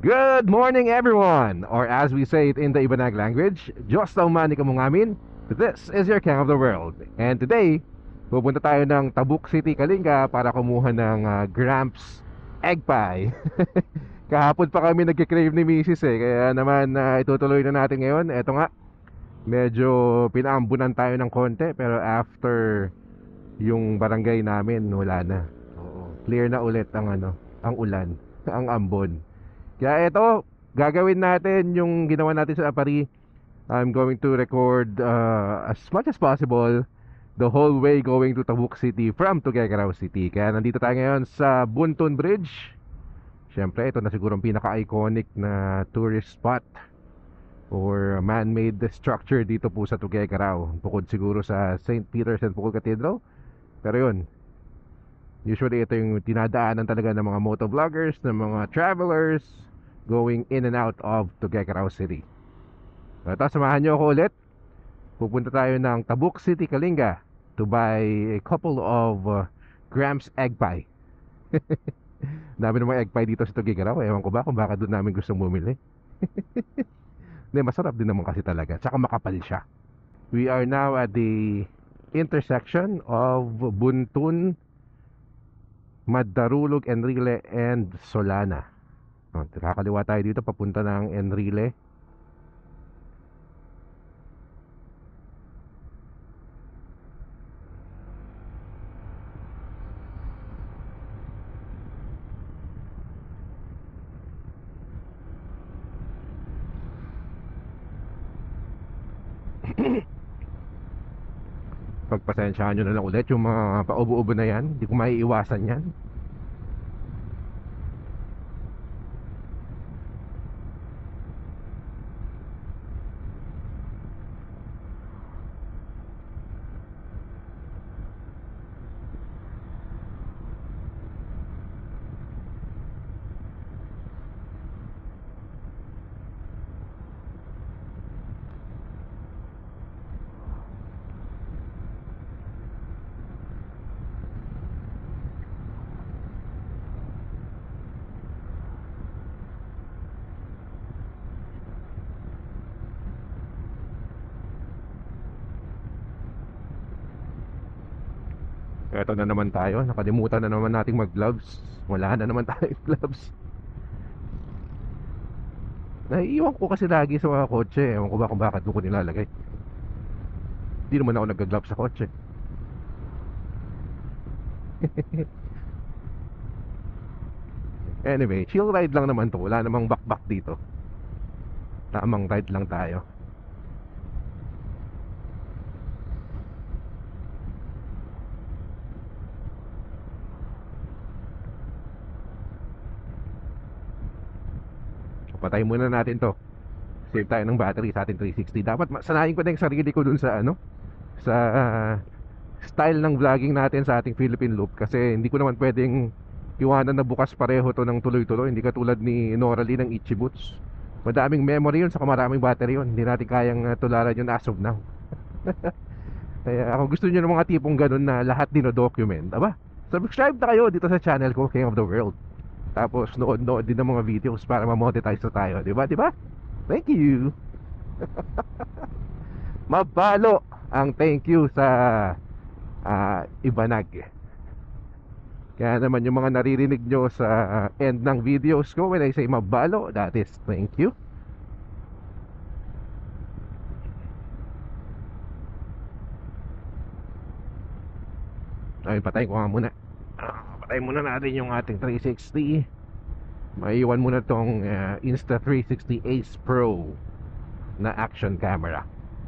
Good morning everyone, or as we say it in the Ibanag language, Diyos daw mani ka mong amin. This is your King of the World. And today, pupunta tayo ng Tabuk City, Kalinga para kumuha ng Gramps Egg Pie. Kahapon pa kami nagkikrave ni Mrs. Kaya naman itutuloy na natin ngayon. Eto nga, medyo pinaambunan tayo ng konti, pero after yung barangay namin, wala na. Oo, clear na ulit ang ang ulan, ang ambon. Kaya ito, gagawin natin yung ginawa natin sa Apari. I'm going to record as much as possible the whole way going to Tabuk City from Tuguegarao City. Kaya nandito tayo ngayon sa Buntun Bridge. Siyempre, ito na siguro ang pinaka-iconic na tourist spot or man-made structure dito po sa Tuguegarao. Bukod siguro sa St. Peter's and Paul Cathedral. Pero yun, usually ito yung tinadaanan talaga ng mga motovloggers, ng mga travelers going in and out of Tuguegarao City. Ito, samahan nyo ako ulit. Pupunta tayo ng Tabuk City, Kalinga to buy a couple of Gramps Egg Pie. Dami namang egg pie dito sa Tuguegarao. Ewan ko ba kung baka doon namin gustong bumili. Hindi, masarap din naman kasi talaga. Tsaka makapal siya. We are now at the intersection of Buntun, Madarulog, Enrile, and Solana. Kakaliwa tayo dito papunta ng Enrile. Pagpasensyahan nyo na lang ulit yung mga paubo-ubo na yan. Hindi ko maiiwasan yan. Eto na naman tayo. Nakalimutan na naman nating mag-gloves. Wala na naman tayong gloves. Naiiwan ko kasi lagi sa mga kotse. Ewan ko ba kung bakit doon ko nilalagay. Hindi naman ako nag-gloves sa kotse. Anyway, chill ride lang naman to. Wala namang bakbak dito. Tamang ride lang tayo. Patay muna natin to. Save tayo ng battery sa ating 360. Dapat sanayin ko na yung sarili ko dun sa sa style ng vlogging natin sa ating Philippine Loop. Kasi hindi ko naman pwedeng iwanan na bukas pareho to ng tuloy-tuloy. Hindi katulad ni Nora Lee ng Itchy Boots. Madaming memory yun, saka maraming battery yun. Hindi natin kayang tularan yun as of now. Kaya kung gusto nyo ng mga tipong ganun na lahat dino-document, aba, subscribe na kayo dito sa channel ko, King of the World. Tapos nood-nood din ng mga videos para ma-monetize na tayo, di ba? Di ba? Thank you. Mabalo ang thank you sa Ibanag. Kaya naman yung mga naririnig nyo sa end ng videos ko when I say mabalo, that is thank you. Ay, patayin ko nga muna. Patayin muna natin yung ating 360. Maiiwan muna tong Insta360 Ace Pro na action camera.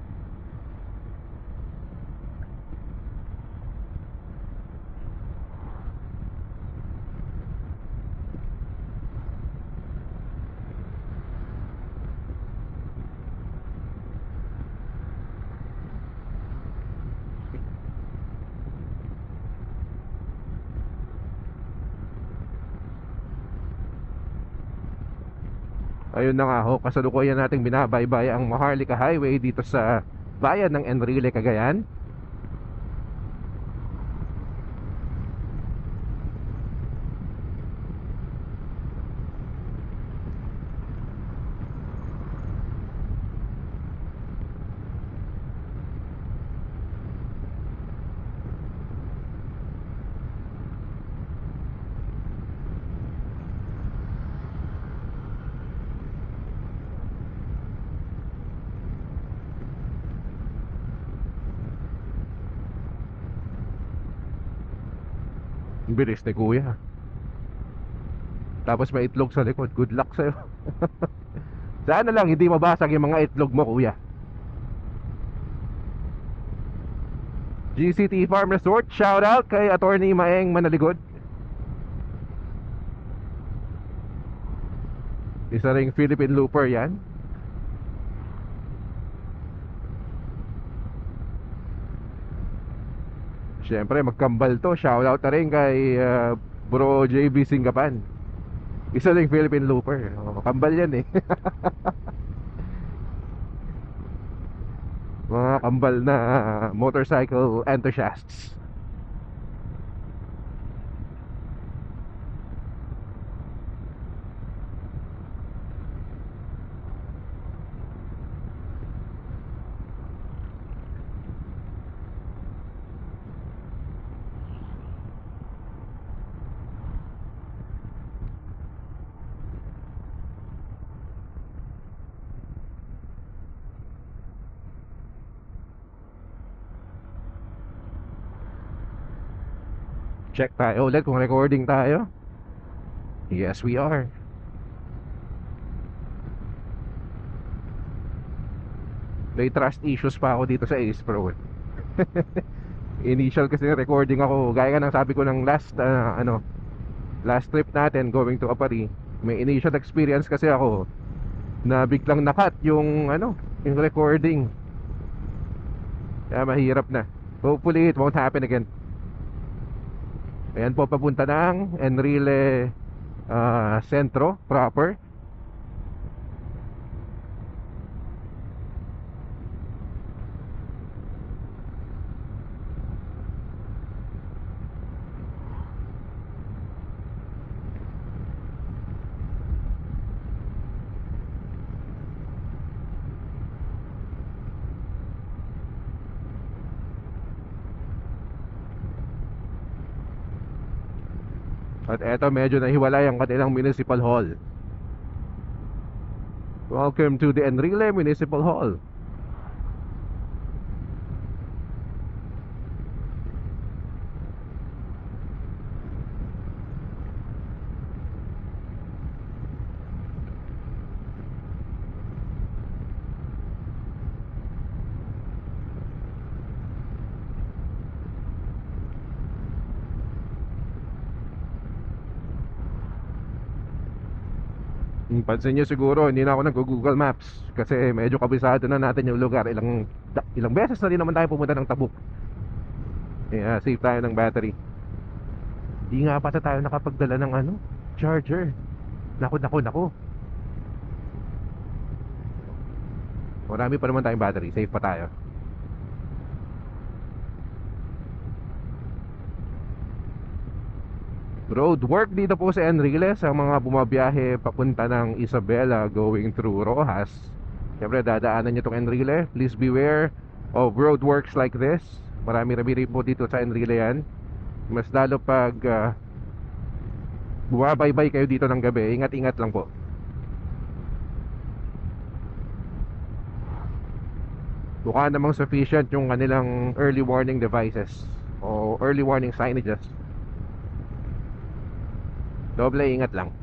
Ayun na nga ho, kasalukuyan nating binabaybay ang Maharlika Highway dito sa bayan ng Enrile, Cagayan. Ang bilis ni kuya. Tapos may itlog sa likod. Good luck sa'yo. Sana lang hindi mabasag yung mga itlog mo, kuya. GCT Farm Resort, shout out kay Attorney Maeng Manaligod. Isa ring Philippine Looper yan. Siyempre magkambal to. Shout out na rin kay Bro JB Singapan. Isa ring Philippine Looper. Kambal yan eh. Mga kambal na motorcycle enthusiasts. Check tayo ulit kung recording tayo. Yes, we are. May trust issues pa ako dito sa Ace Pro. Initial kasi recording ako, gaya ng sabi ko ng last trip natin going to Apari. May initial experience kasi ako na biglang nakat yung yung recording. Kaya mahirap na. Hopefully it won't happen again. Ayan po, papunta ng Enrile Centro proper. At eto, medyo nahiwalay ang kanilang municipal hall. Welcome to the Enrile Municipal Hall. Pansin nyo siguro, hindi na ako nag-Google Maps kasi medyo kabisado na natin yung lugar. Ilang beses na rin naman tayo pumunta ng Tabuk. Save tayo ng battery. Di nga pa tayo nakapagdala ng charger. Naku. Marami pa naman tayong battery, save pa tayo. Road work dito po sa Enrile sa mga bumabiyahe papunta ng Isabela going through Rojas. Siyempre dadaanan nyo itong Enrile. Please beware of road works like this. Marami-rami po dito sa Enrile yan. Mas lalo pag bumabaybay kayo dito ng gabi, ingat-ingat lang po. Mukha namang sufficient yung kanilang early warning devices o early warning signages. Doble ingat lang.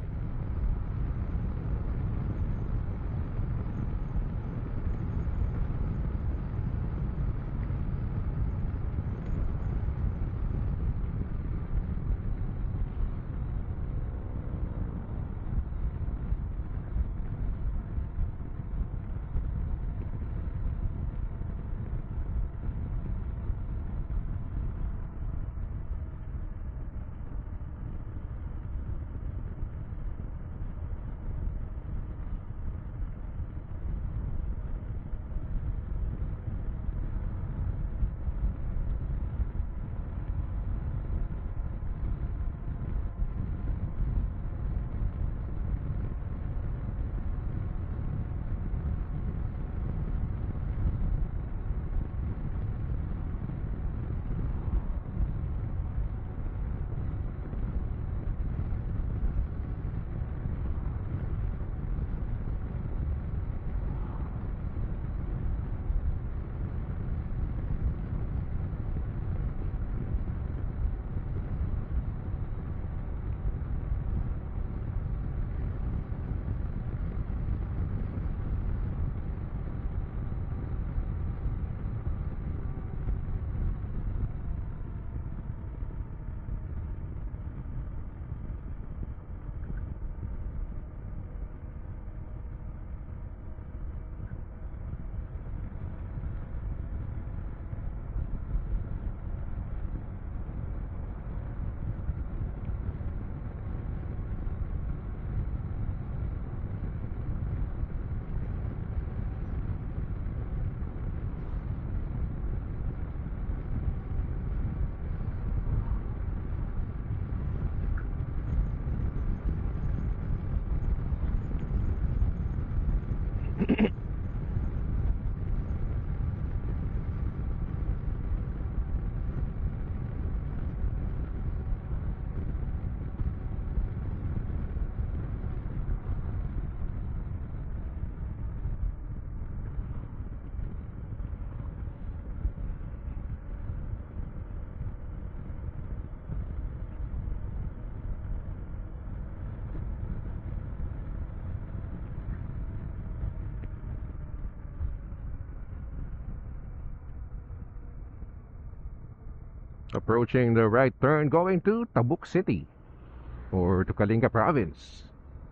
approaching the right turn going to Tabuk City or to Kalinga Province.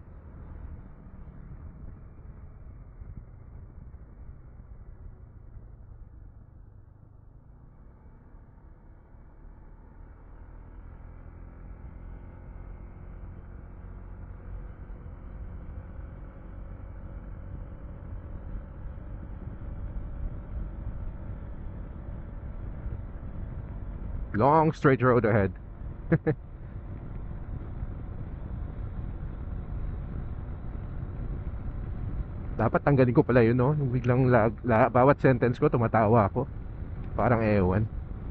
Long straight road ahead. Dapat tanggalin ko pala yun, no? Biglang bawat sentence ko tumatawa ako. Parang ewan.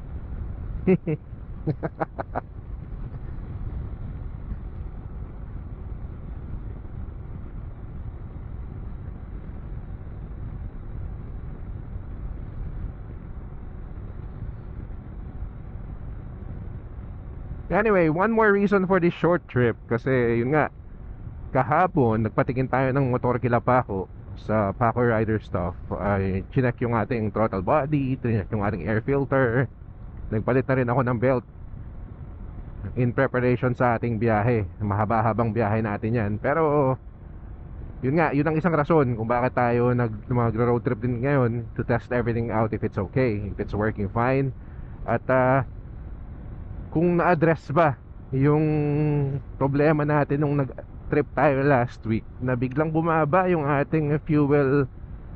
Anyway, one more reason for this short trip. Kasi yun nga, kahapon nagpatingin tayo ng motor kila Paco sa Paco Rider stuff. Ay chinek yung ating throttle body, chinek yung ating air filter. Nagpalit na rin ako ng belt in preparation sa ating biyahe. Mahaba-habang biyahe natin yan. Pero yun nga, yun ang isang rason kung bakit tayo mag-road trip din ngayon, to test everything out if it's okay, if it's working fine. At kung na-address ba yung problema natin nung nag-trip tayo last week, na biglang bumaba yung ating fuel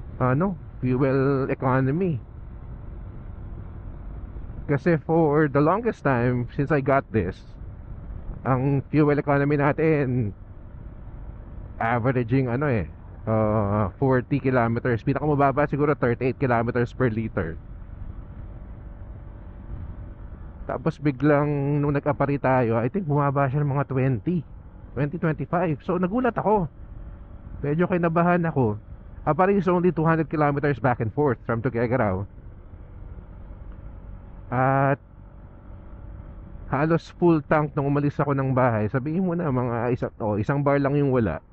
economy. Kasi for the longest time since I got this, ang fuel economy natin averaging 40 kilometers, pinakamababa siguro 38 kilometers per liter. Tapos biglang nung nag-apari tayo, I think bumaba siya ng mga 20-25. So nagulat ako, medyo kinabahan ako. Apari is only 200 kilometers back and forth from Tuguegarao. At halos full tank nung umalis ako ng bahay. Sabihin mo na mga isang bar lang yung wala.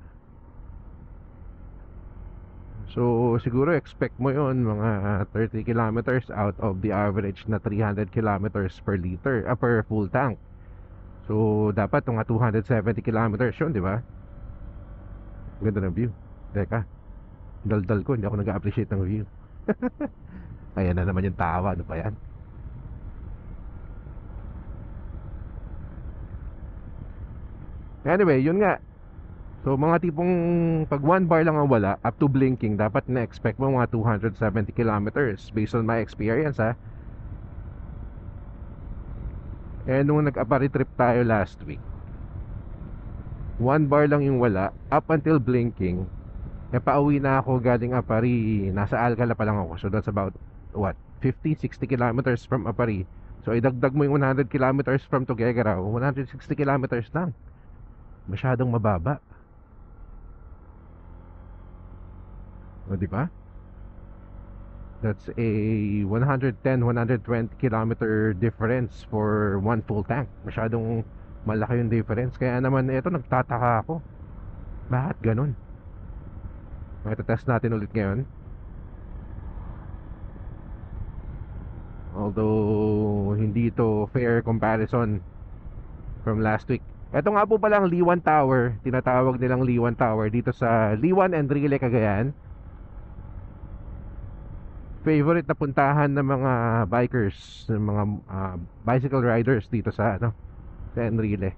So siguro expect mo yon mga 30 kilometers out of the average na 300 kilometers per liter, per full tank. So dapat mga 270 kilometers yun, di ba? Ganda ng view. Teka, daldal ko, hindi ako nag-appreciate ng view. Ayan na naman yung tawa, ano pa yan? Anyway, yun nga. So mga tipong pag 1 bar lang ang wala up to blinking, dapat na-expect mo mga 270 kilometers based on my experience, ha. Eh nung nag-apari trip tayo last week, 1 bar lang yung wala up until blinking. Eh pauwi na ako galing Apari, nasa Alcala pa lang ako. So that's about 50-60 kilometers from Apari. So idagdag mo yung 100 kilometers from Tuguegarao, 160 kilometers lang. Masyadong mababa. O, di ba? That's a 110-120 kilometer difference for one full tank. Masyadong malaki yung difference. Kaya naman ito, nagtataka ako, bakit ganun? Test natin ulit ngayon. Although hindi ito fair comparison from last week. Ito nga po palang Liwan Tower. Tinatawag nilang Liwan Tower dito sa Liwan, Enrile, Cagayan. Favorite na puntahan ng mga bikers, ng mga bicycle riders dito sa sa Enrile.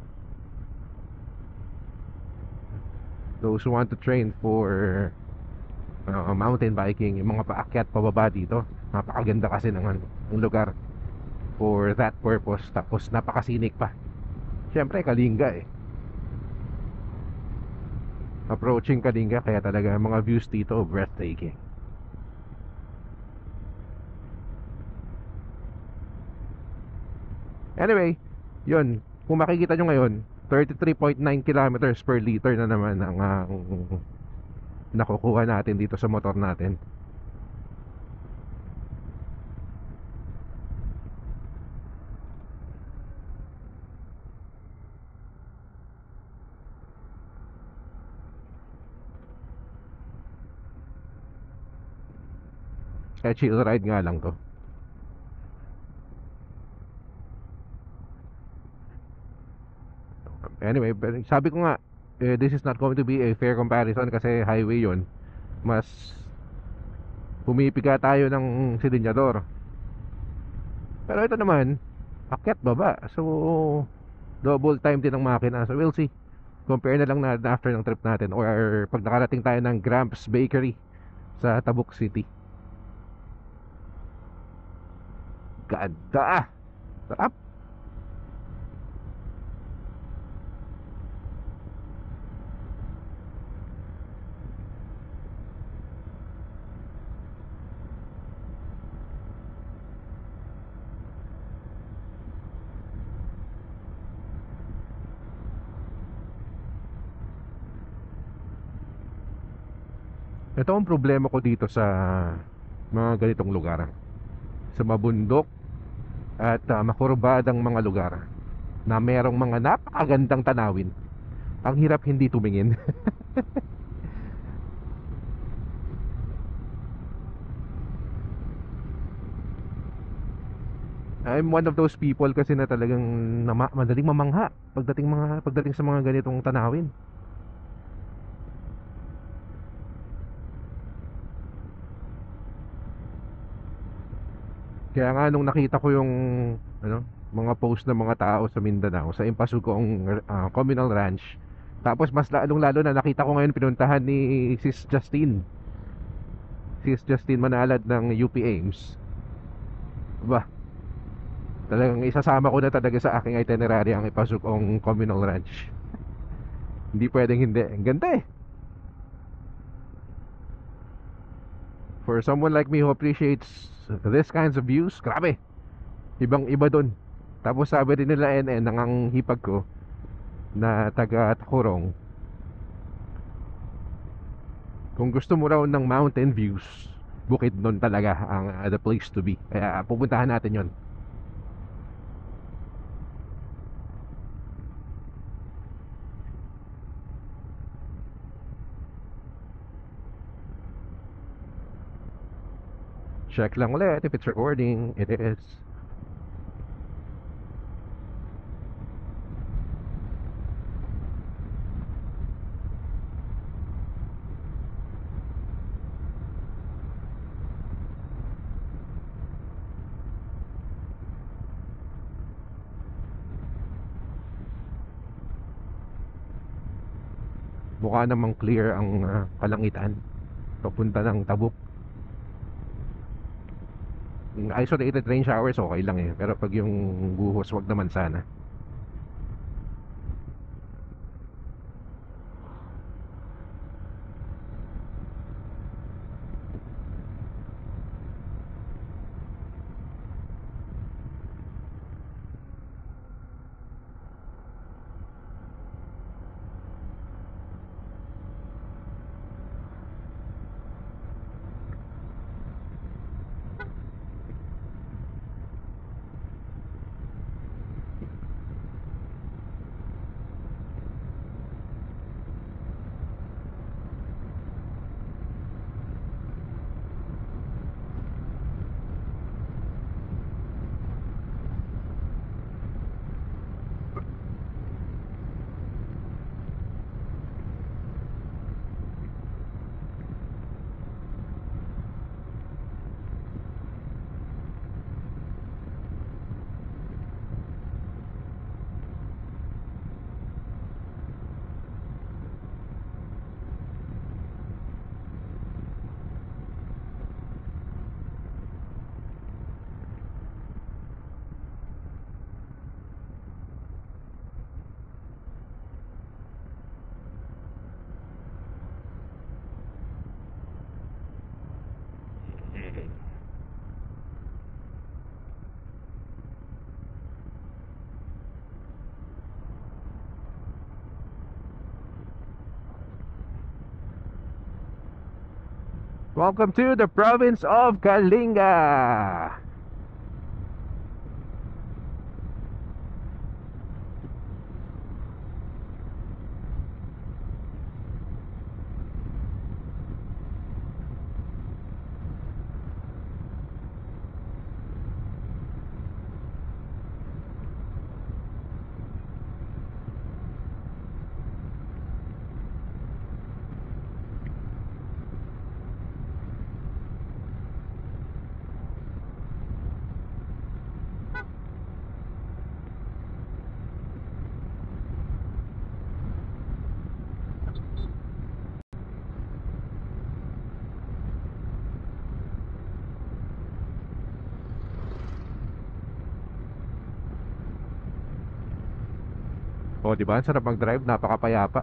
Those who want to train for mountain biking, yung mga paakyat pababa dito. Napakaganda kasi ng lugar for that purpose. Tapos napakasinik pa. Siyempre Kalinga approaching Kalinga, kaya talaga mga views dito breathtaking. Anyway, yun, kung makikita nyo ngayon, 33.9 kilometers per liter na naman ang nakukuha natin dito sa motor natin. Kaya chill ride nga lang to. Anyway, but sabi ko nga, this is not going to be a fair comparison kasi highway yon. Mas pumipiga tayo ng silinyador. Pero ito naman, akyat baba. So, double time din ng makina. So, we'll see. Compare na lang natin after ng trip natin or pag nakarating tayo ng Gramps Bakery sa Tabuk City. Ganda! Sarap! Ito ang problema ko dito sa mga ganitong lugar, sa mabundok at makurbadang mga lugar na merong mga napakagandang tanawin. Ang hirap hindi tumingin. I'm one of those people kasi na talagang madaling mamangha pagdating sa mga ganitong tanawin. Kaya nga nung nakita ko yung mga post ng mga tao sa Mindanao sa Impasugong Communal Ranch, tapos mas lalong lalo na nakita ko ngayon pinuntahan ni Sis Justine Manalad ng UP Ames. Ba, talagang isasama ko na talaga sa aking itinerary ang Impasugong Communal Ranch. Hindi pwedeng hindi. Ang ganda eh. For someone like me who appreciates this kinds of views, grabe, ibang iba dun. Tapos sabi rin nila NN ang hipag ko na taga Takurong, kung gusto mo raw ng mountain views, Bukidnon talaga ang the place to be. Kaya pupuntahan natin yon. Check lang ulit if it's recording. It is. Mukha namang clear ang kalangitan papunta ng Tabuk. Isolated rain showers okay lang eh, pero pag yung buhos wag naman sana. Welcome to the province of Kalinga. O, di ba? Ang sarap mag-drive, napakapayapa.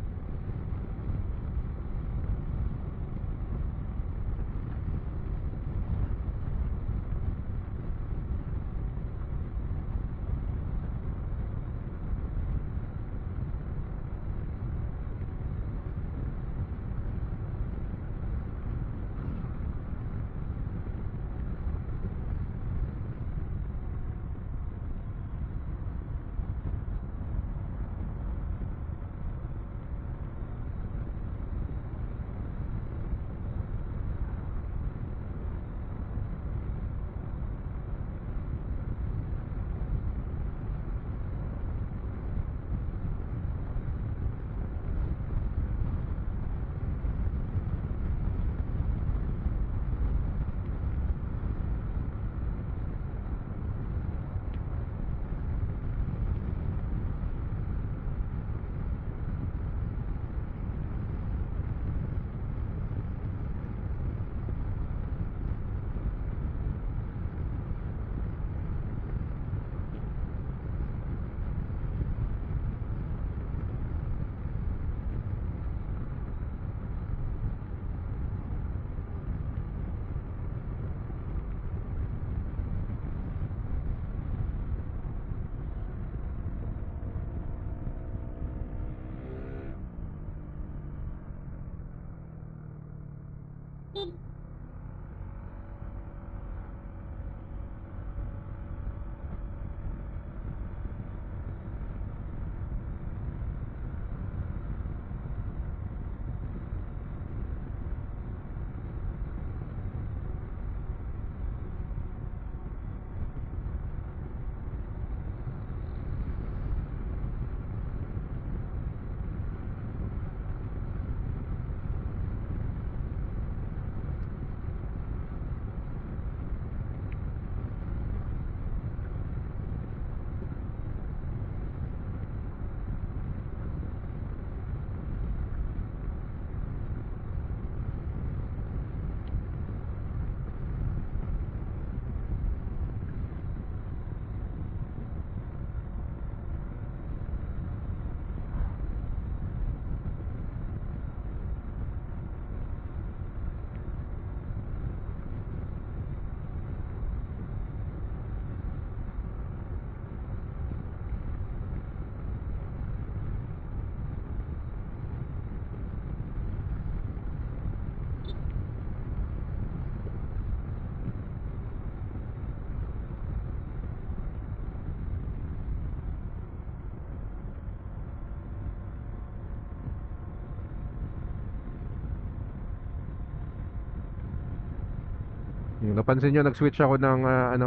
Yung napansin nyo, nag-switch ako ng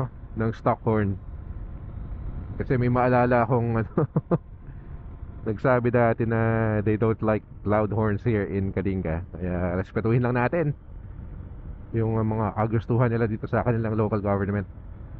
ng stock horn. Kasi may maalala akong nagsabi dati na they don't like loud horns here in Kalinga. Kaya respetuhin lang natin yung mga kagustuhan nila dito sa kanilang local government.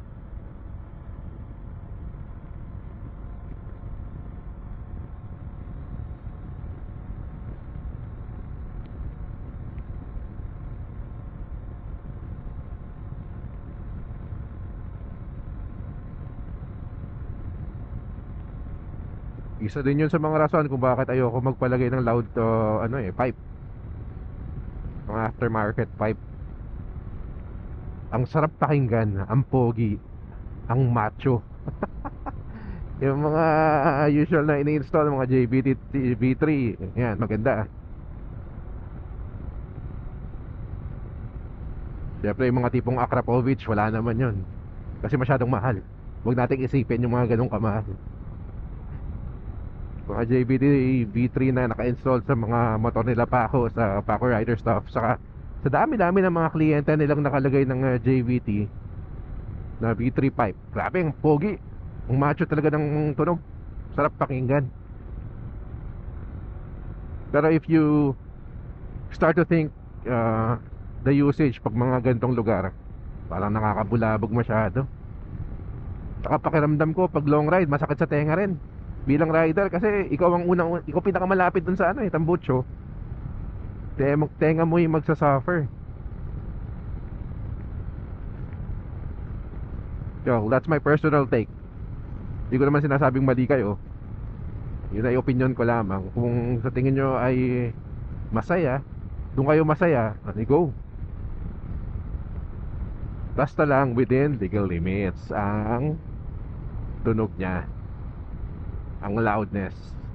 Isa din yun sa mga rason kung bakit ayoko magpalagay ng loud pipe. Mga aftermarket pipe. Ang sarap pakinggan, ang pogi, ang macho. Yung mga usual na ini-install, mga JBT V3, yan, maganda. Siyempre yung mga tipong Akrapovic, wala naman yun. Kasi masyadong mahal. Huwag nating isipin yung mga ganong kamahal. Mga JBT V3 na naka-install sa mga motor nila Paco, sa Paco Rider stuff. Saka sa dami-dami ng mga kliyente nilang nakalagay ng JBT na V3 pipe. Grabe, ang pogi, ang macho talaga ng tunog. Sarap pakinggan. Pero if you start to think the usage pag mga ganitong lugar, parang nakakabulabog masyado. Saka pakiramdam ko pag long ride, masakit sa tenga rin bilang rider, kasi ikaw pinakamalapit dun sa Tambucho. Tenga mo yung magsasuffer. So, that's my personal take. Hindi ko naman sinasabing mali kayo. Yun ay opinion ko lamang. Kung sa tingin nyo ay masaya, doon kayo masaya, go. Basta lang within legal limits ang tunog niya, ang loudness.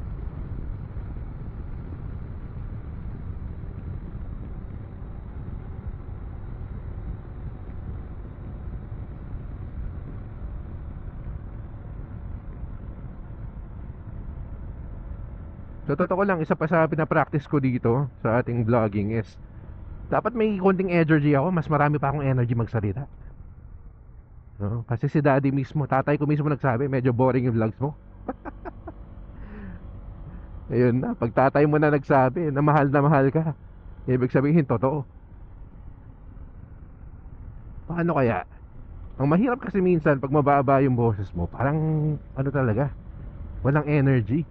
So totoo lang, isa pa sa pinapractice ko dito sa ating vlogging is dapat may konting energy ako, mas marami pa akong energy magsalita. No? Kasi si daddy mismo, tatay ko mismo nagsabi, medyo boring yung vlogs mo. Ayun na, pag tatay mo na nagsabi na mahal ka, ibig sabihin totoo. Paano kaya? Ang mahirap kasi minsan pag mababa yung boses mo, parang ano talaga, walang energy.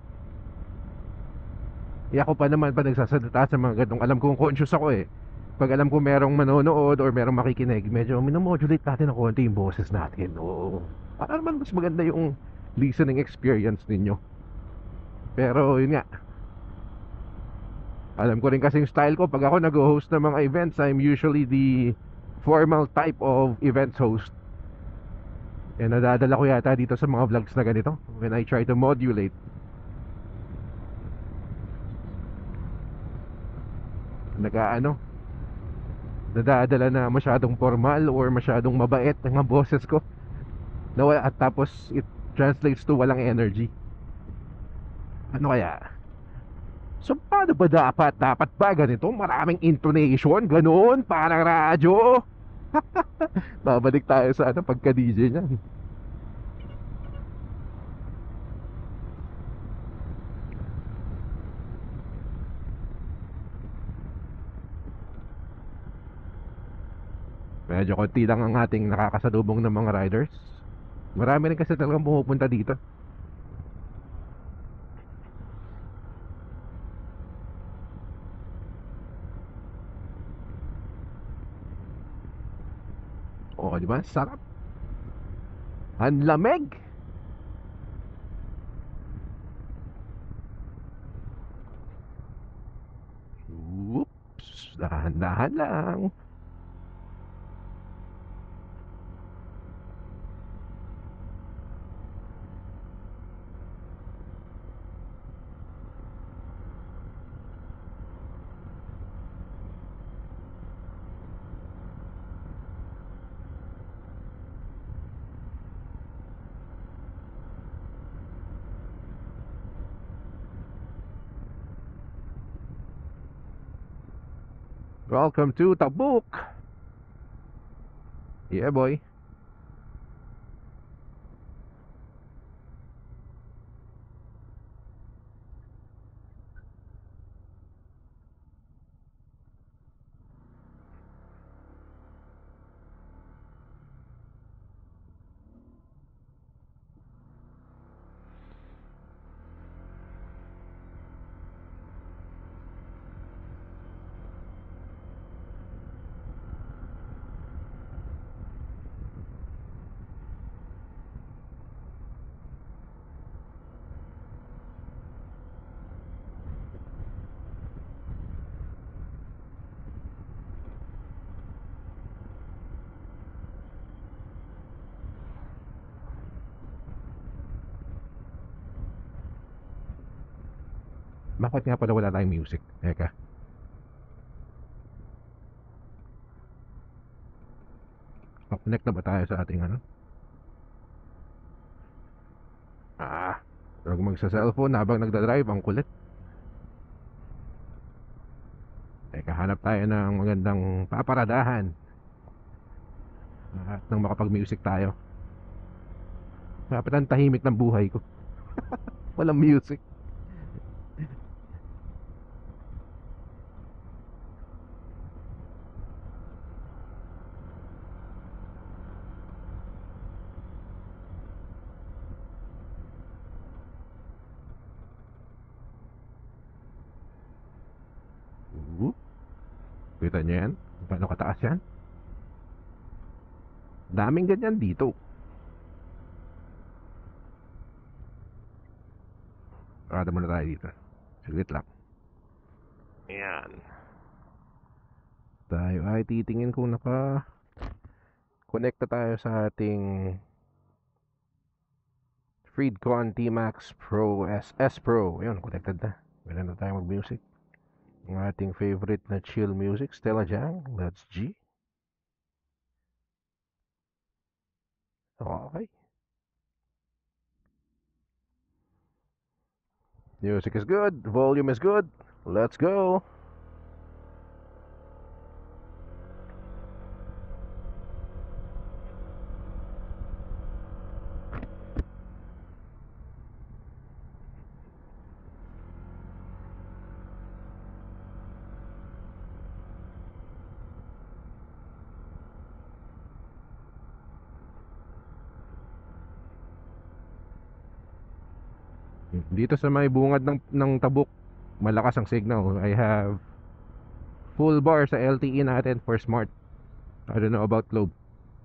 Ako pa naman pa nagsasalita sa mga ganitong, alam kong conscious ako eh. Pag alam ko merong manonood or merong makikinig, medyo minomodulate natin ng konti yung boses natin. Oo. Para naman mas maganda yung listening experience ninyo. Pero yun nga, alam ko rin kasing style ko. Pag ako nag-host ng mga events, I'm usually the formal type of events host. Eh nadadala ko yata dito sa mga vlogs na ganito when I try to modulate. Nadadala na masyadong formal or masyadong mabait ang mga boses ko. At tapos it translates to walang energy. Ano kaya? So paano ba dapat? Dapat ba ganito? Maraming intonation? Ganun? Parang radyo? Babalik tayo sa pagka-DJ niyan. Medyo konti lang ang ating nakakasalubong ng mga riders. Marami rin kasi talagang pumupunta dito. Oo, di ba? Sarap. Ang lamig. Oops, dahan-dahan lang. Welcome to Tabuk. Yeah, boy. Bakit nga pala wala tayong music? Teka. Connect na ba tayo sa ating ano? Huwag magsa-cellphone habang nagdadrive. Ang kulit. Teka, hanap tayo ng magandang paparadahan. At nang makapag-music tayo. Dapat ang tahimik ng buhay ko. Walang music. Kita nyo yan? Paano kataas yan? Daming ganyan dito. Parada muna tayo dito. Saglit lang. Ayan. Tayo ay titingin kung naka-connect na tayo sa ating Freedcon T-Max Pro S Pro. Ayun, connected na. Meron na tayo mag-music. Ang ating favorite na chill music, Stella Jang. That's G. Okay. Music is good. Volume is good. Let's go. Dito sa may bungad ng Tabuk, malakas ang signal. I have full bar sa LTE natin for smart. I don't know about Globe.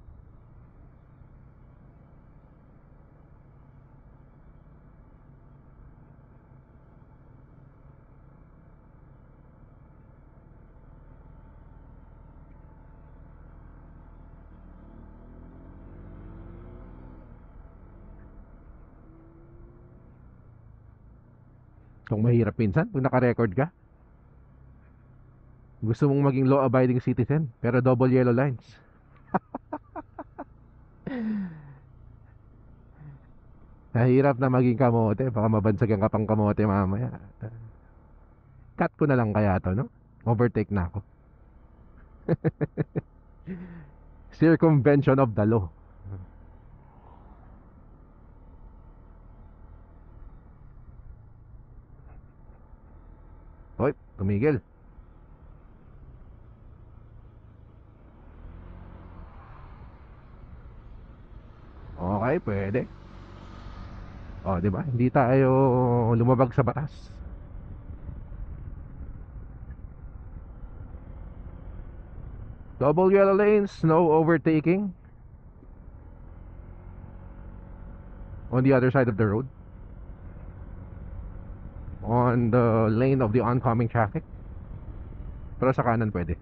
Kung mahirap minsan, kung naka-record ka, gusto mong maging law-abiding citizen, pero double yellow lines. Nahirap na maging kamote, baka mabansagan ka pang kamote mamaya. Cut ko na lang kaya to, no? Overtake na ako. Circumvention of the law. Hoy, tumigil. Okay, pwede. Oh, di ba? Hindi tayo lumabag sa batas. Double yellow lanes, no overtaking on the other side of the road. On the lane of the oncoming traffic. Pero sa kanan pwede.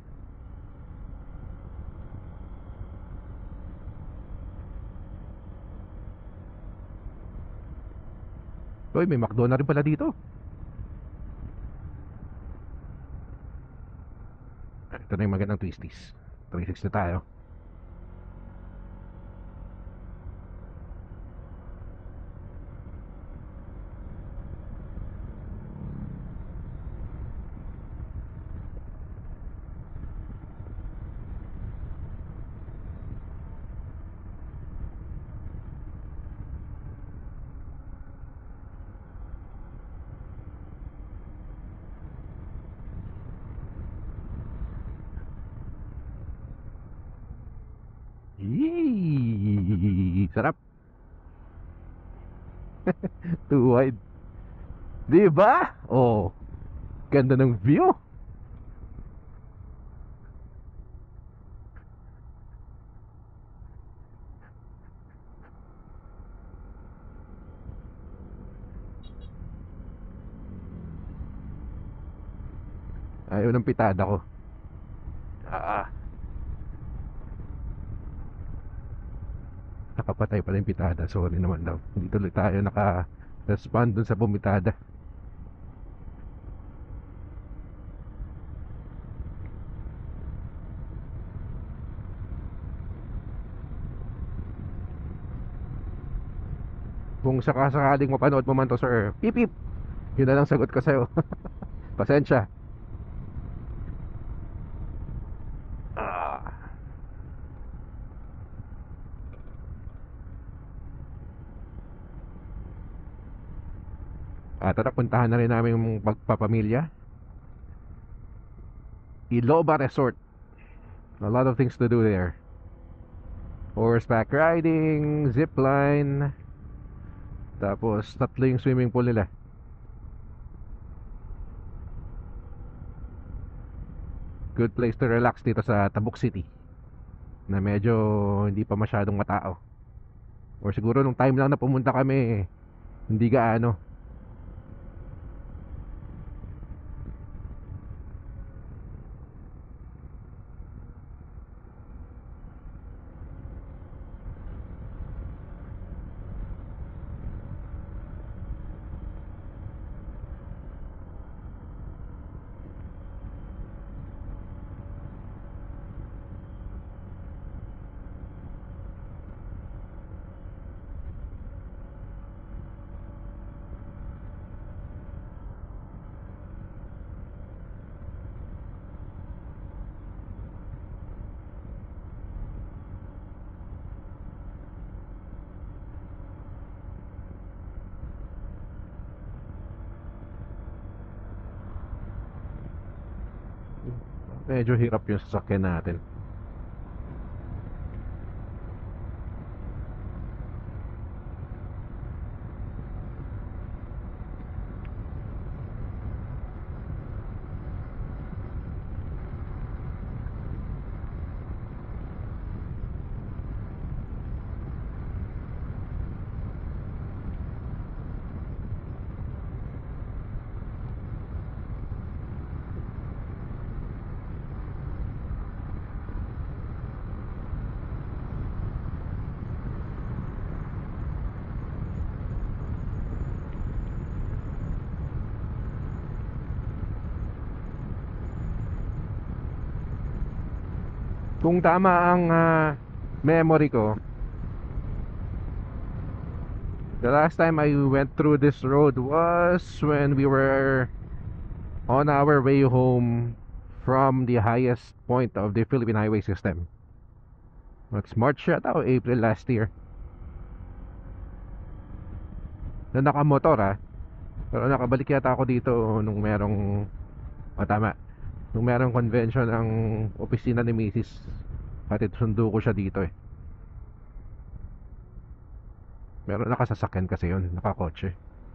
Uy, may McDo na rin pala dito. Ito na yung magandang twisties. 360 tayo. Yee! Sarap. Too wide. Diba? Oh, ganda ng view. Ayaw ng pitada ko. Nakapatay pala yung pitada. Sorry naman daw. Hindi tuloy tayo naka-respond dun sa pumitada. Kung sakasakaling mapanood mo man to, sir, pip pip. Yun na lang sagot ko sa'yo. Pasensya. Tara, puntahan na rin namin yung pagpapamilya. Iloba Resort. A lot of things to do there. Horseback riding, zipline. Tapos tatlo yung swimming pool nila. Good place to relax dito sa Tabuk City, na medyo hindi pa masyadong matao. Or siguro nung time lang na pumunta kami, hindi gaano. Medyo hirap yung sasakyan natin. Kung tama ang memory ko, the last time I went through this road was when we were on our way home from the highest point of the Philippine highway system. It's March yata o April last year. Na nakamotor pero nakabalik yata ako dito nung merong tama, nung merong convention ang opisina ni Mrs. At sundo ko siya dito Meron nakasasakyan kasi yun, nakakotse.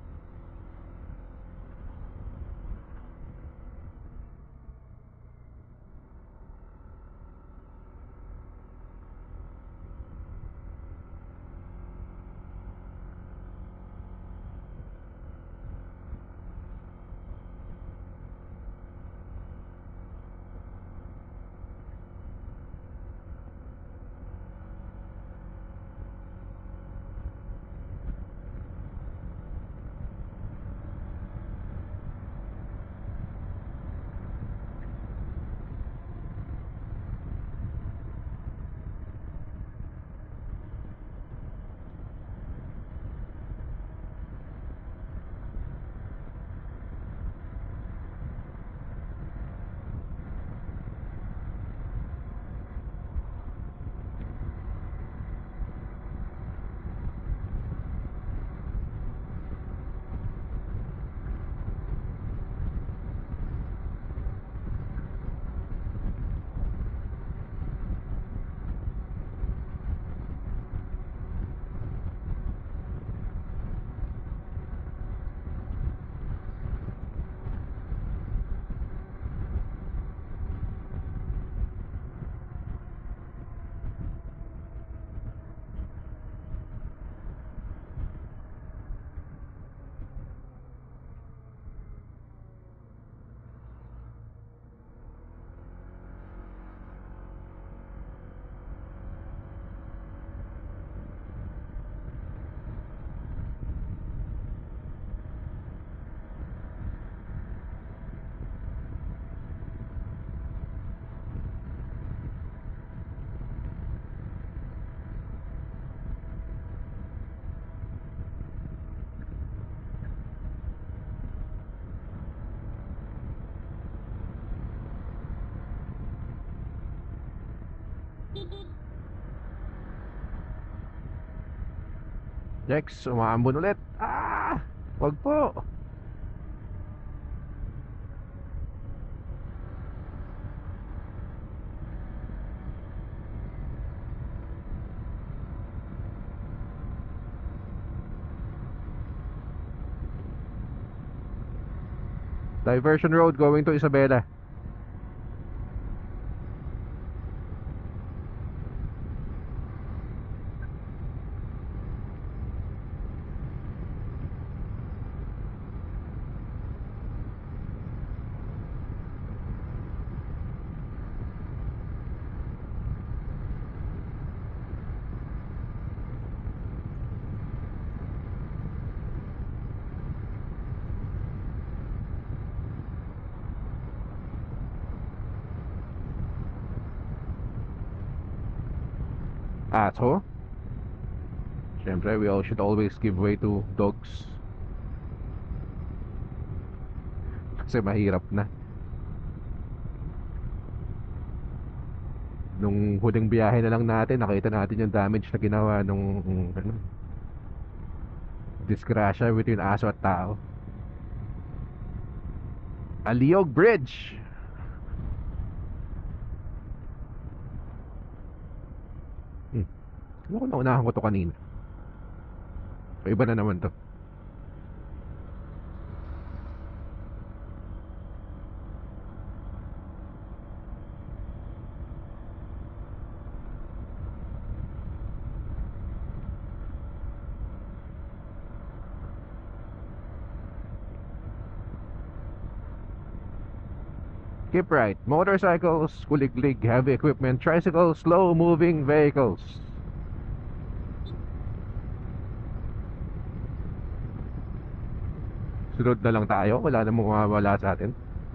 Jex, umaambon ulit. Wag po. Diversion road going to Isabela. So syempre, we all should always give way to dogs. Kasi mahirap na. Nung huling biyahe na lang natin, nakita natin yung damage na ginawa nung disgrasya between aso at tao. Aliog Bridge. Ano ko naunahan ko to kanina? Iba na naman to. Keep right. Motorcycles, kuliglig, heavy equipment, tricycles, slow-moving vehicles. Sunod na lang tayo. Wala namang mawawala sa atin.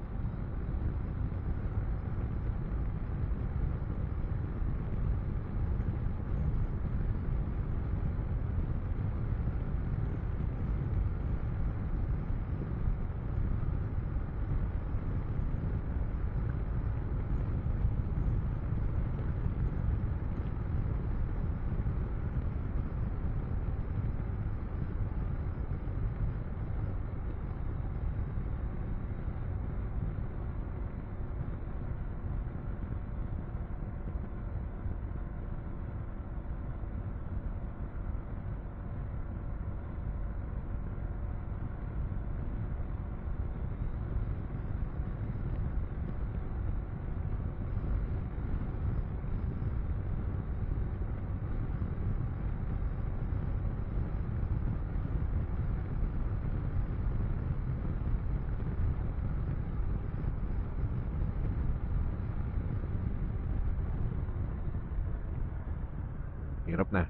Hirap na.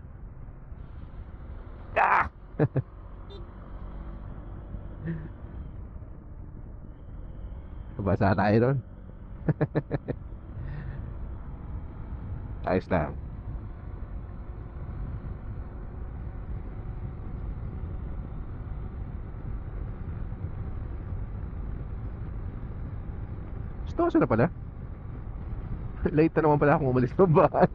Ah! Basa tayo doon. Ayos lang. Stoso na pala. Late na naman pala akong umalis ng bahay.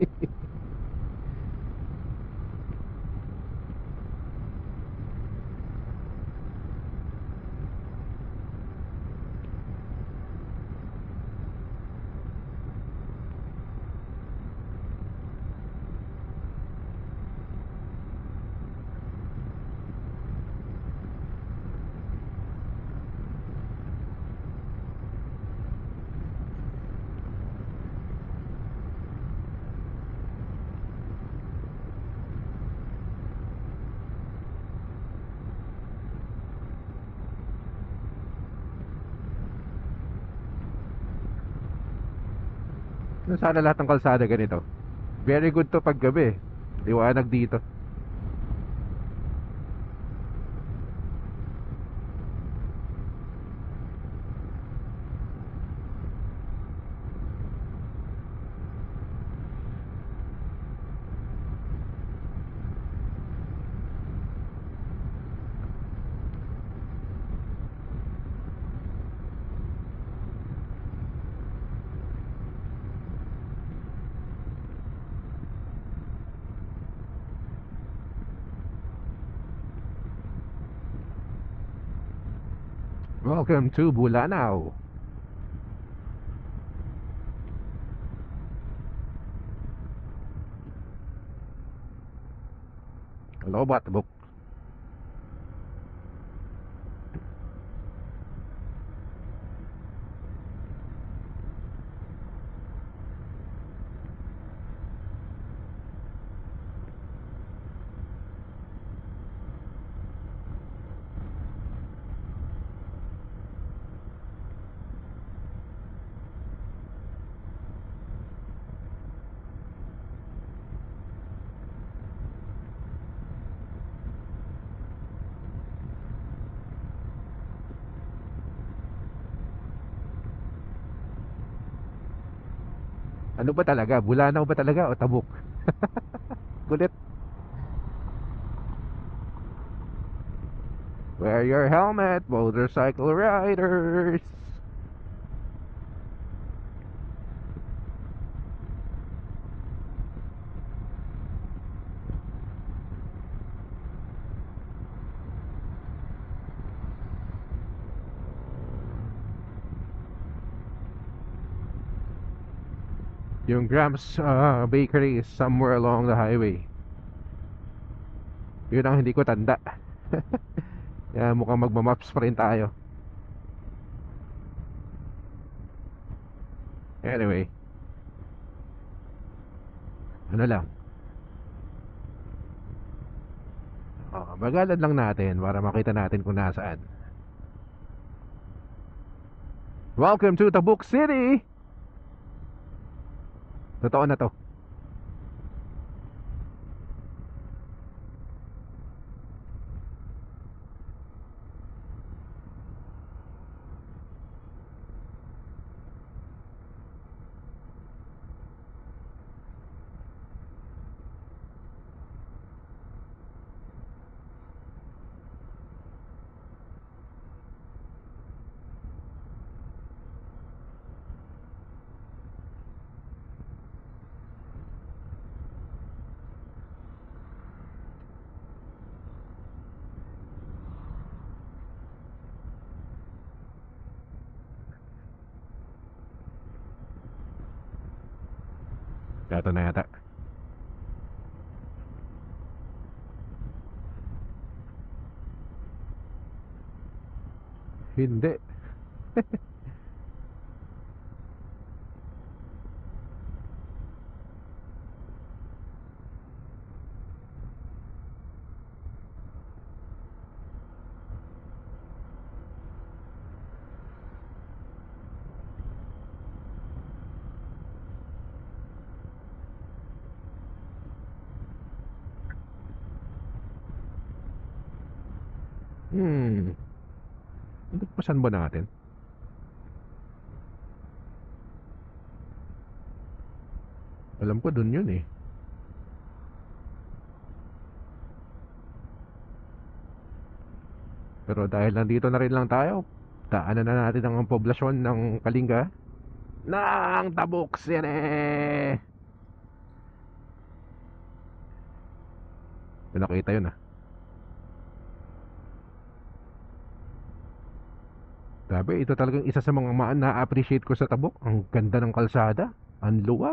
Sana lahat ng kalsada ganito. Very good to pag gabi. Liwanag dito. Welcome to Bulanao. Hello, Batbuk. Ano ba talaga? Bulanao ba talaga o Tabuk? Kulit. Wear your helmet, motorcycle riders. Yung Gramps Bakery is somewhere along the highway. Yun ang hindi ko tanda. Kaya mukhang magmamaps pa rin tayo. Anyway, ano lang, bagalan lang natin para makita natin kung nasaan. Welcome to Tabuk City! Totoo na to. Ito na yata. Hindi. Hmm. Pasan ba natin? Alam ko dun yun eh. Pero dahil nandito na rin lang tayo, daanan na natin ang poblasyon ng Kalinga ng Tabuk City. Nakita yun ah. Grabe, ito talagang isa sa mga na-appreciate ko sa Tabuk. Ang ganda ng kalsada, ang luwag.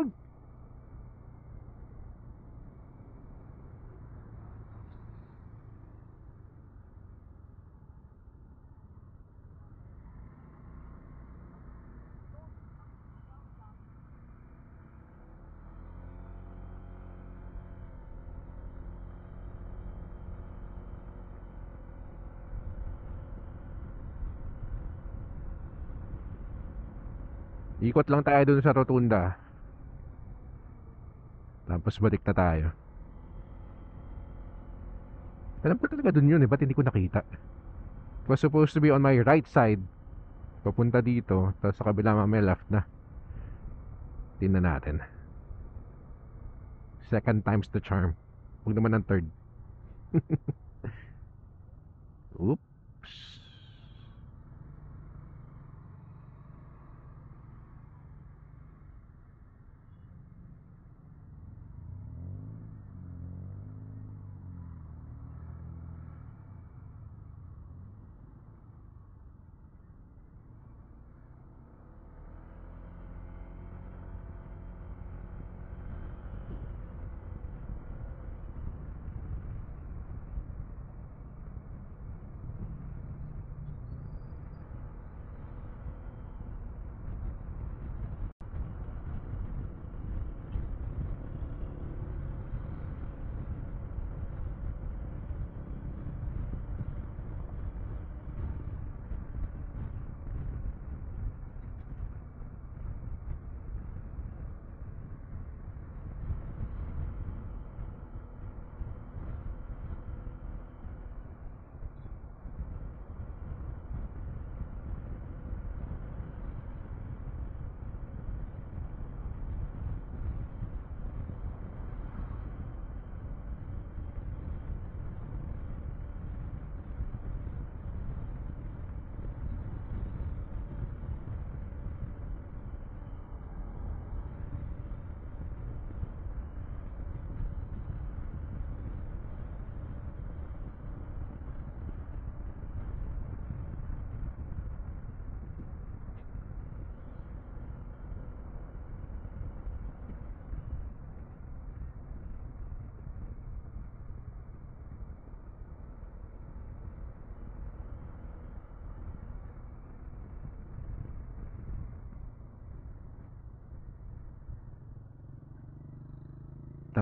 Ikot lang tayo dun sa rotunda. Tapos balik na tayo. Alam ko talaga dun yun eh, ba't hindi ko nakita? It was supposed to be on my right side. Papunta dito, tapos sa kabila mamaya left na. Tingnan natin. Second time's the charm. Huwag naman ang third. Oops.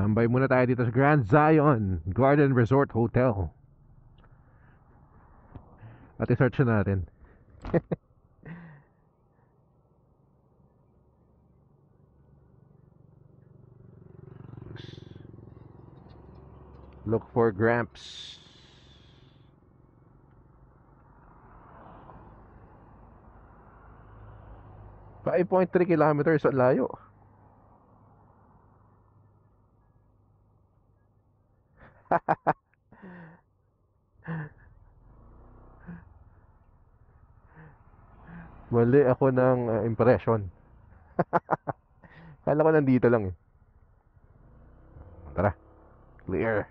Tambay muna tayo dito sa Grand Zion Garden Resort Hotel. At i-search na natin. Look for Gramps. .3 kilometers ang layo. Mali ako ng impression. Kala ko nandito lang eh. Tara. Clear.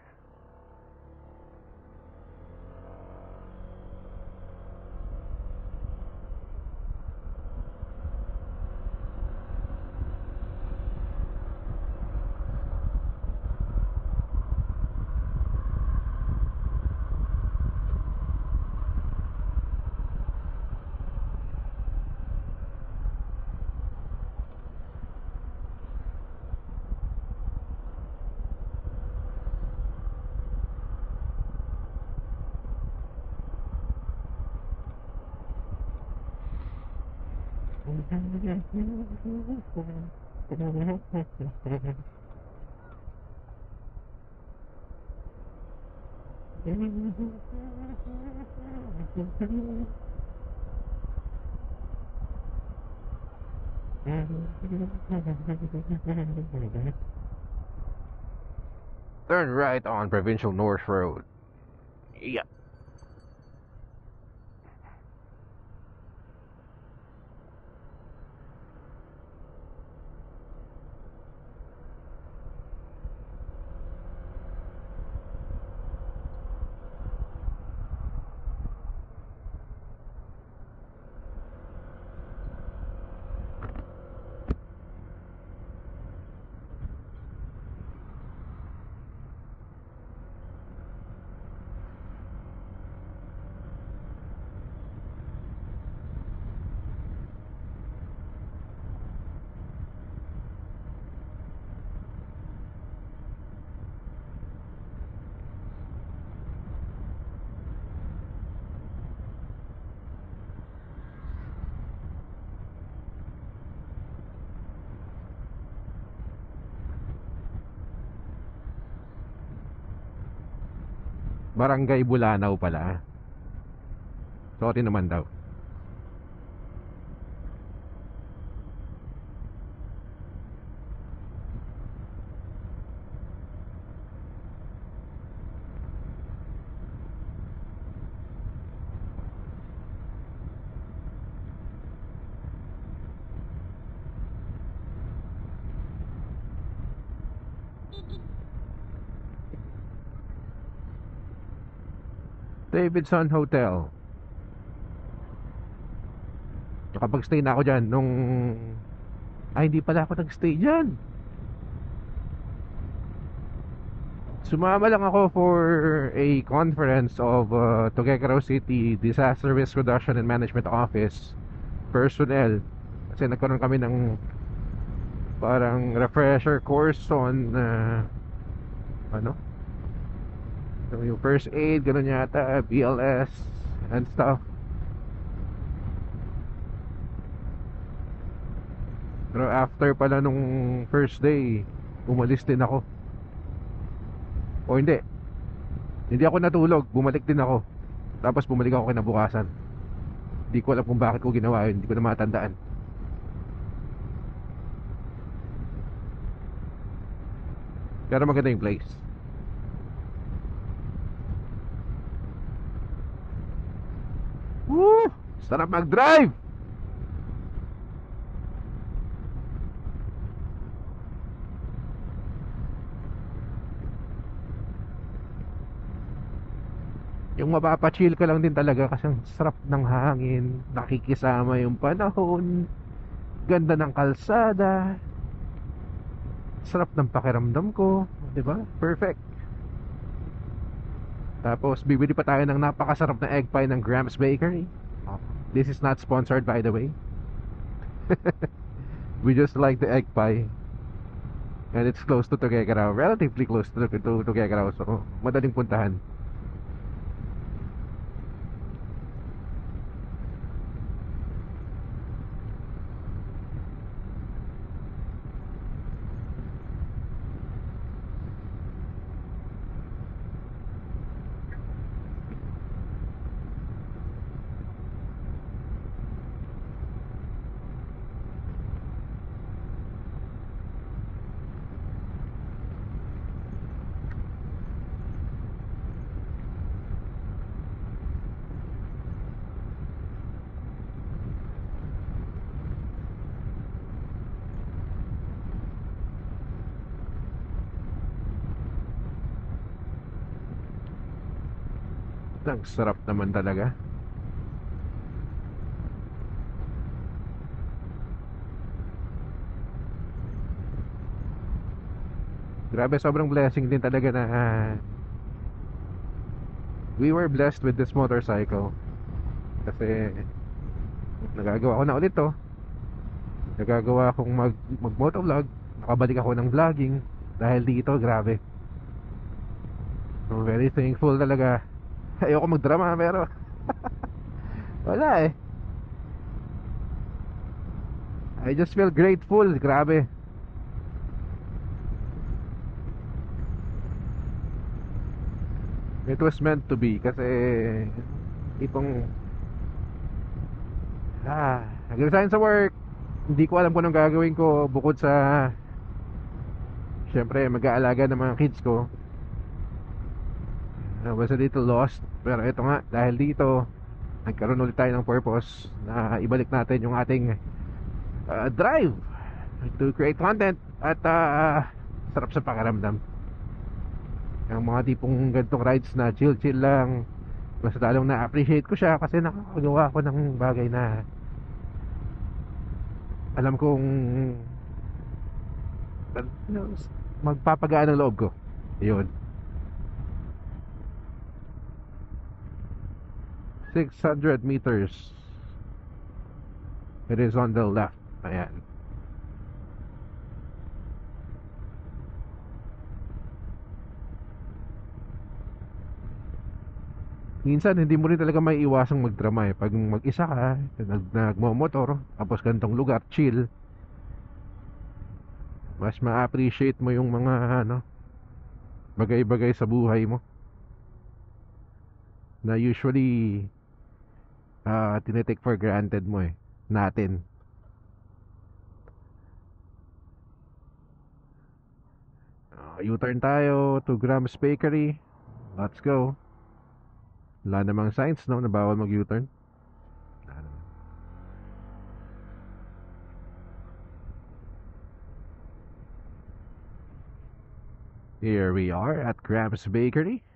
Turn right on Provincial North Road. Yeah. Barangay Bulanaw pala. Sorry naman daw. Davidson Hotel. Nakapag-stay na ako dyan nung... Ay, hindi pala ako nag-stay dyan. Sumama lang ako for a conference of Tuguegarao City Disaster Risk Reduction and Management Office personnel. Kasi nagkaroon kami ng parang refresher course on so yung first aid, ganun yata, BLS and stuff. Pero after pala nung first day, umalis din ako. O hindi ako natulog, bumalik din ako. Tapos bumalik ako kinabukasan. Hindi ko alam kung bakit ko ginawa yun, hindi ko na matandaan. Pero maganda yung place. Woo! Sarap mag-drive! Yung mapapachill ka lang din talaga kasi ang sarap ng hangin, nakikisama yung panahon, ganda ng kalsada, sarap ng pakiramdam ko, 'di ba? Perfect. Tapos bibili pa tayo ng napakasarap na egg pie ng Gramps Bakery. This is not sponsored, by the way. We just like the egg pie. And it's close to Tuguegarao, relatively close to Tuguegarao, so madaling puntahan. Ang sarap naman talaga. Grabe, sobrang blessing din talaga na we were blessed with this motorcycle. Kasi nagagawa ko na ulit to. Nagagawa akong mag-motovlog. Nakabalik ako ng vlogging dahil dito, grabe. So very thankful talaga. Ayoko magdrama pero wala eh. I just feel grateful, grabe. It was meant to be kasi itong nag-resign sa work. Hindi ko alam kung anong gagawin ko bukod sa syempre mag-aalaga ng mga kids ko. I was a little lost, pero ito nga, dahil dito nagkaroon ulit tayo ng purpose na ibalik natin yung ating drive to create content. At sarap sa pakiramdam ang mga tipong ganitong rides na chill lang. Mas lalong na-appreciate ko siya kasi nakakagawa ko ng bagay na alam kong magpapagaan ng loob ko. Yun, 600 meters. It is on the left. Ayan. Minsan hindi mo rin talaga may iwasang magdrama eh. Pag mag-isa ka, nagmo-motor, tapos ganitong lugar, chill, mas ma-appreciate mo yung mga bagay-bagay sa buhay mo na usually tinetake for granted mo eh, natin. U-turn tayo to Grams Bakery. Let's go. Wala namang signs na bawal mag U-turn. Here we are at Grams Bakery.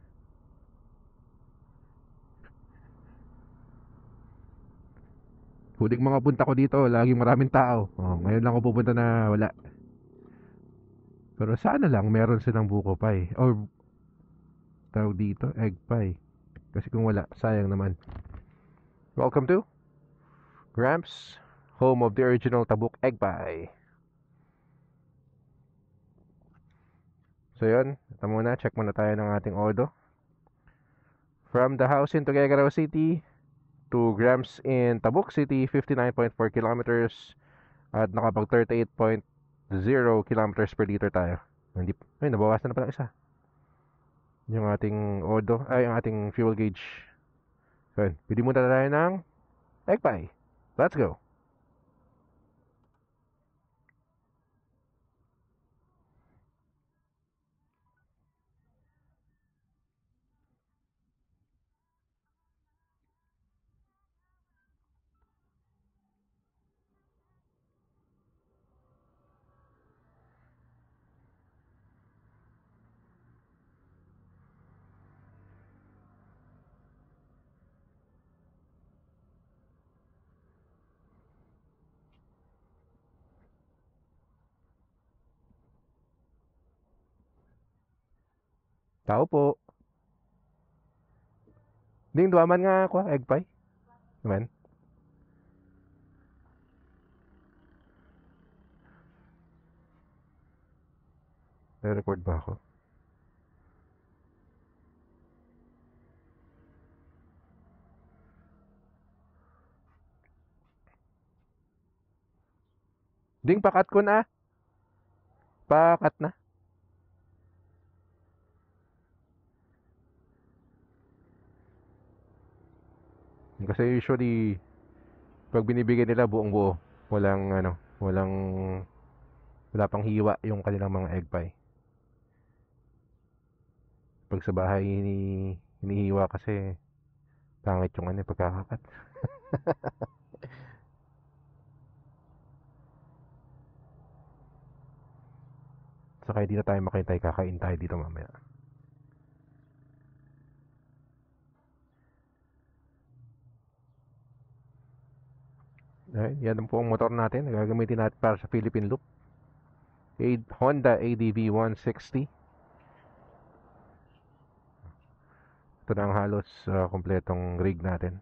Huling mga punta ko dito, laging maraming tao. Ngayon lang ako pupunta na wala. Pero sana lang meron silang buko pie or tawag dito, egg pie. Kasi kung wala, sayang naman. Welcome to Gramps, home of the original Tabuk egg pie. So yun, ito muna, check muna tayo ng ating ordo. From the house in Tuguegarao City to Gramps in Tabuk City, 59.4 kilometers at nakapag 38.0 kilometers per liter tayo. Ay, nabawasan na pala isa. Yung ating ordo, ay ang ating fuel gauge. So yun, pili muna tayo ng egg pie. Let's go. Tao po. Ding duwaman nga ako, egg pie. Naman. Nare-record ba ako? Ding, pakat ko na. Pakat na. Kasi usually, pag binibigay nila buong buo, walang ano, wala pang hiwa yung kanilang mga egg pie. Pag sa bahay hinihiwa kasi pangit yung ano, pagkakakat. Saka hindi na tayo makintay, kakain tayo dito mamaya. Ay, yan po ang motor natin. Gagamitin natin para sa Philippine Loop. Honda ADV 160. Ito na ang halos kompletong rig natin.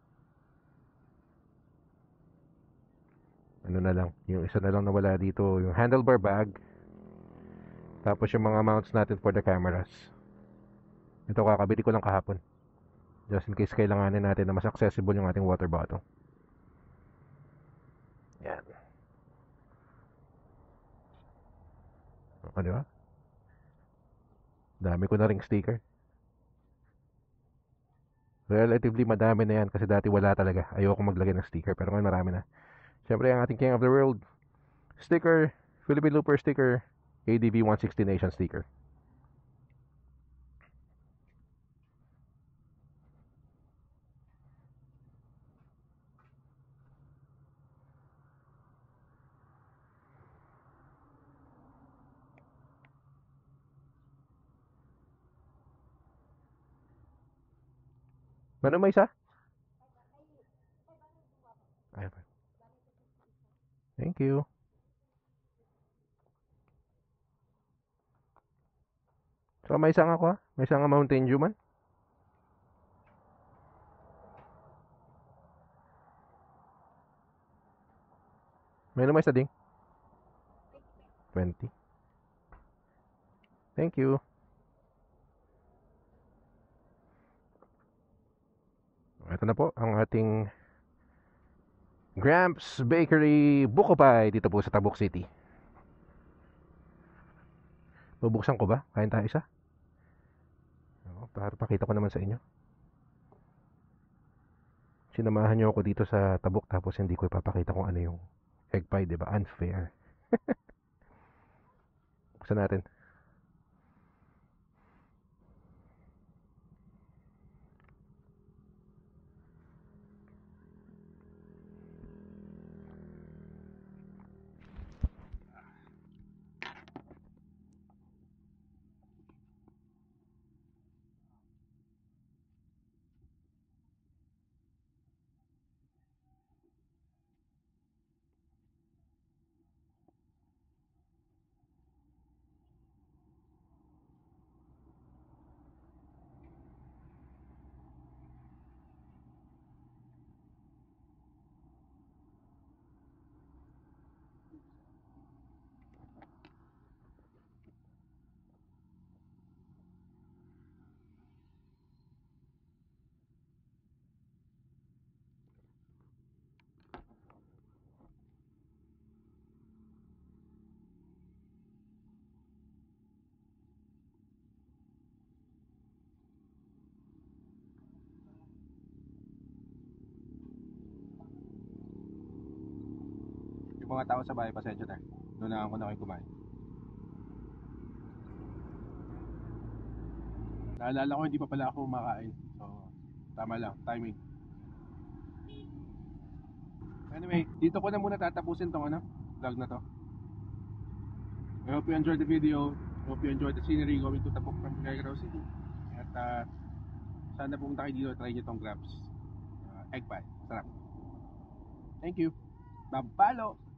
Ano na lang, yung isa na lang nawala dito, yung handlebar bag. Tapos yung mga mounts natin for the cameras. Ito kakabili ko lang kahapon. Just in case kailanganin natin na mas accessible yung ating water bottle. Yan. O, di ba? Dami ko na ring sticker. Relatively madami na yan kasi dati wala talaga. Ayoko maglagay ng sticker pero ngayon marami na. Siyempre ang ating King of the World sticker, Philippine Looper sticker, ADV 160 Nation sticker. Ano may isa? Ay, thank you. So may isang ako ha? May isang Mountain Dew man? May naman isa ding? 20. Thank you. Ito na po ang ating Gramps Bakery Buko Pie dito po sa Tabuk City. Bubuksan ko ba? Kain tayo isa? Para pakita ko naman sa inyo. Sinamahan nyo ako dito sa Tabuk tapos hindi ko ipapakita kung ano yung egg pie, diba? Unfair. Buksan natin. Yung mga tao sa bahay, pasensya na. Nunahan ko na kayo kumain. Naalala ko, hindi pa pala ako kumakain. So, tama lang, timing. Anyway, dito ko na muna tatapusin tong vlog na to. I hope you enjoyed the video. I hope you enjoyed the scenery going to Tabuk from Cagayaw City. At sana pumunta kayo dito, try nyo tong Gramps egg pie. Sarap. Thank you. Babalo!